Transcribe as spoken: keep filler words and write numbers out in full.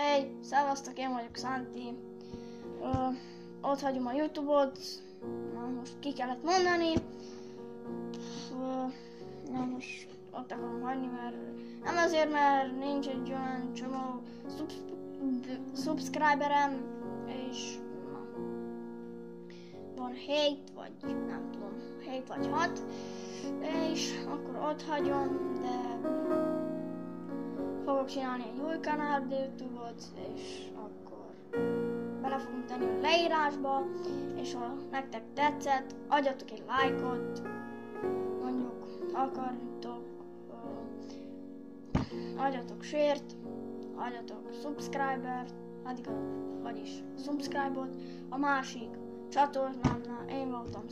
Hey, szevasztok, én vagyok Santi. Ö, ott hagyom a YouTube-ot, na most ki kellett mondani. Ö, na most ott akarom hagyni, mert nem azért, mert nincs egy olyan csomó szub- subscriberem, és na, van hét, vagy nem tudom, hét vagy hat, és akkor ott hagyom, de fogok csinálni egy új kanál YouTube-ot, és akkor bele fogunk tenni a leírásba, és ha nektek tetszett, adjatok egy lájkot, mondjuk akartok, uh, adjatok share-t, adjatok subscribert, addig a, vagyis subscribe-ot, a másik csatornámnál én voltam